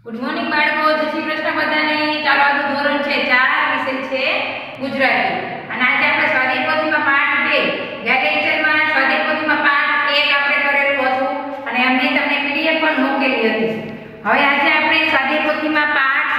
Good morning બાળકો, જય શ્રી કૃષ્ણ બધાને। ચાલો આજનું ધોરણ છે 4, વિષય છે ગુજરાતી। અને આજે આપણે સ્વાધ્યાય પોથીમાં પાઠ 2 ગયા લેક્ચરમાં સ્વાધ્યાય પોથીમાં પાઠ 1 આપણે કરેલું હતું અને અમે તમને પીડીએફ પણ મોકલી હતી। હવે આજે આપણે સ્વાધ્યાય પોથીમાં પાઠ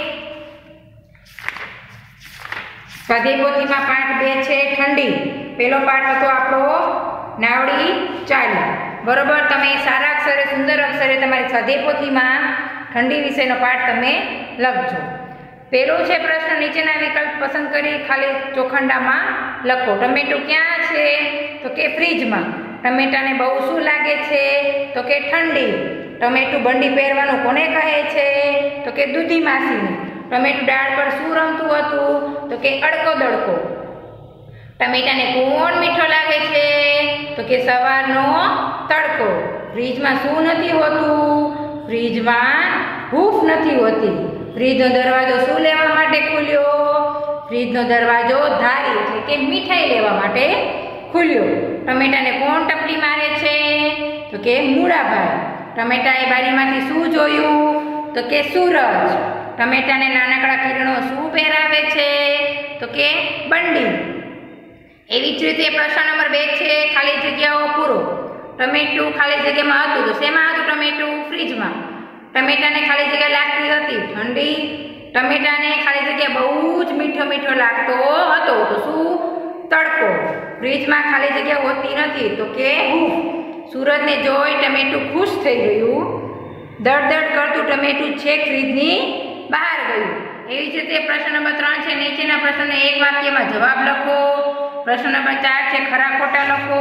2 છે ઠંડી। પહેલો પાઠ હતો આપણો નાવડી ચાલી। બરોબર, તમે સારા અક્ષરે સુંદર અક્ષરે તમારી સ્વાધ્યાય પોથીમાં ઠંડી વિષયનો પાઠ તમે લખજો। પહેલો છે પ્રશ્ન, નીચેના વિકલ્પ પસંદ કરી ખાલી ચોખંડામાં લખો। ટમેટું ક્યાં છે? તો કે ફ્રીજમાં। ટમેટાને બહુ શું લાગે છે? તો કે ઠંડી। ટમેટું બંડી પહેરવાનું કોને કહે છે? તો કે દૂધી માસીને। ટમેટું ડાળ પર શું રમતું હતું? તો કે અડકો દડકો। ટમેટાને કોણ મીઠો લાગે છે? તો કે સવારનો તડકો। ફ્રીજમાં શું નથી હોતું? ફ્રીજમાં હૂંફ નથી હોતી। ફ્રીજનો દરવાજો શું લેવા માટે ખુલ્યો? ફ્રીજનો દરવાજો ધારી એટલે કે મીઠાઈ લેવા માટે ખુલ્યો। ટમેટાને કોણ ટપલી મારે છે? તો કે મૂળાભાઈ। ટમેટાએ બારીમાંથી શું જોયું? તો કે સૂરજ। ટમેટાને નાનકડા કિરણો શું પહેરાવે છે? તો કે બંડી। એવી જ રીતે પ્રશ્ન નંબર 2 છે ખાલી જગ્યાઓ પૂરો। ટમેટું ખાલી જગ્યામાં હતું તો શેમાં હતું? ટમેટું ફ્રીજમાં। ટમેટાને ખાલી જગ્યા લાગતી હતી ઠંડી। ટમેટાને ખાલી જગ્યા બહુ જ મીઠો મીઠો લાગતો હતો તો શું? તડકો। ફ્રીજમાં ખાલી જગ્યા હોતી નથી તો કે હૂંફ। સૂરજને જોઈ ટમેટું ખુશ થઈ ગયું। દળદળ કરતું ટમેટું છેક ફ્રીજની બહાર ગયું। એવી જ રીતે પ્રશ્ન નંબર 3 છે નીચેના પ્રશ્નને એક વાક્યમાં જવાબ લખો। પ્રશ્ન નંબર 4 છે ખરા ખોટા લખો।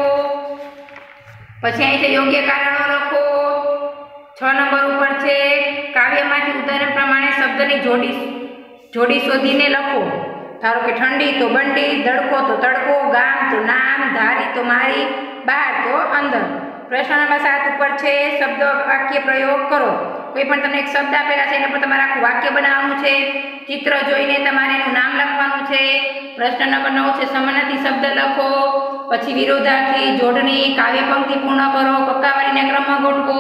પછી અહીં છે યોગ્ય કારણો લખો। 6 નંબર ઉપર છે કાવ્યમાંથી ઉદાહરણ પ્રમાણે શબ્દની જોડી શોધીને લખો। ધારો કે ઠંડી તો બંડી, દડકો તો તડકો, ગામ તો નામ, ધારી તો મારી, બહાર તો અંદર। પ્રશ્ન નંબર 7 ઉપર છે શબ્દ વાક્ય પ્રયોગ કરો। કોઈ પણ તમને એક શબ્દ આપેલા છે એના પર તમારે આખું વાક્ય બનાવવાનું છે। ચિત્ર જોઈને તમારે એનું નામ લખવાનું છે। પ્રશ્ન નંબર 9 છે સમાનાર્થી શબ્દ લખો। પછી વિરોધાર્થી, જોડણી, કાવ્ય પંક્તિ પૂર્ણ કરો, કક્કાવાળીના ક્રમમાં ગોઠવો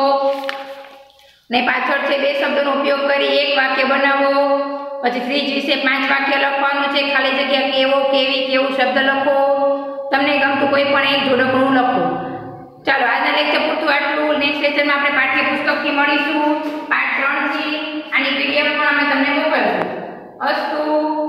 ને પાછળ છે 2 શબ્દોનો ઉપયોગ કરી એક વાક્ય બનાવો। પછી ફ્રીજ વિશે 5 વાક્ય લખવાનું છે। ખાલી જગ્યા કેવો, કેવી, કેવું શબ્દ લખો। તમને ગમતું કોઈ પણ એક જોડકણું લખો। ચાલો આજના લેક્ચર પૂરતું આટલું। નેક્સ્ટ લેક્ચરમાં આપણે પાઠ્યપુસ્તકથી મળીશું, પાઠ 3 થી। આની પીડીએફ પણ અમે તમને મોકલશું। અસ્તુ।